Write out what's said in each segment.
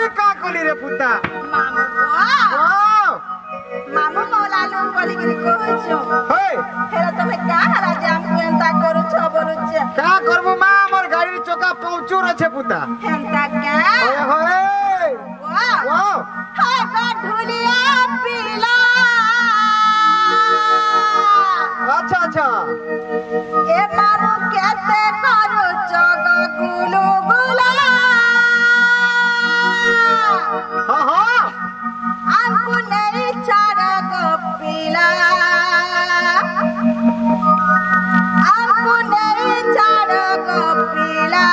का कोली रे पुता मामू को मामू मौला लो बोली कि कहछो हे हेरा तमे का हला जाम एंता करू छ बोलु छ का करबो मां हमर गाड़ी चोका पहुंचू रे छे पुता एंता का ओए होए वाह हाय गो ढुलिया पीला अच्छा अच्छा ए मामू केते करू जग गुलु गुला हां हां हमको नहीं चारा गो पीला हमको नहीं चारा गो पीला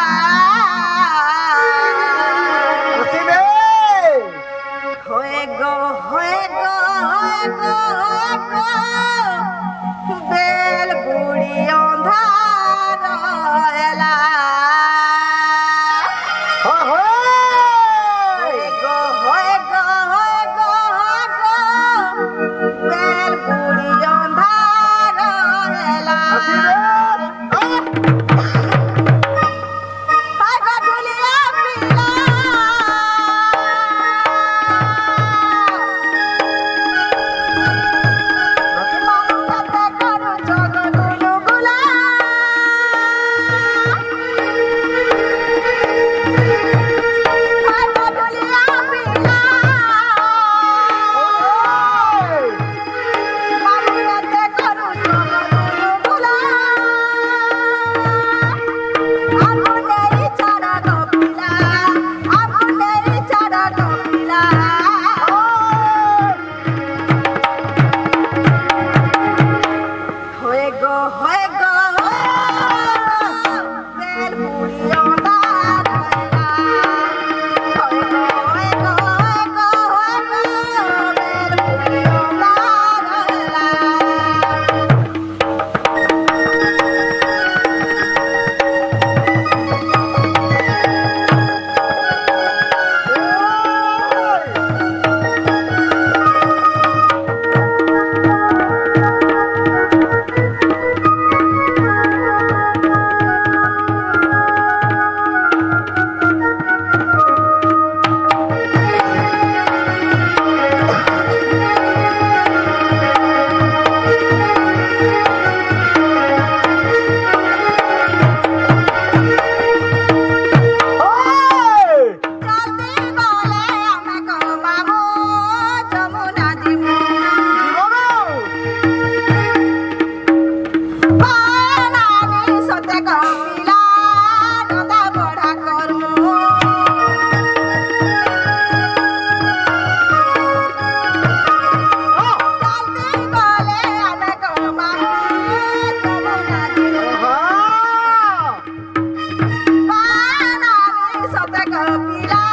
हसीने होए गो होए गो होए गो होए गो बेल बुढ़ी अंधार एला हां होए गो होए गो होए गो होए गो बेल बुढ़ी अंधार एला हसीने हाय गो ढुलिया पीला मामू कते करू जग गुलु गुला हाय गो ढुलिया पीला मामू कते करू जग गुलु गुला हमको नहीं चारा गो पीला हमको नहीं चारा गो पीला होए गो बेल बुढ़ी अंधार एला होए गो बेल बुढ़ी अंधार एला जल्दी बोले हमें को मामू जमुना जीमू पानानी सोते को पीला नंदा बड़ा करमू जल्दी बोले हमें को मामू जमुना जीमू हां पानानी सोते को पीला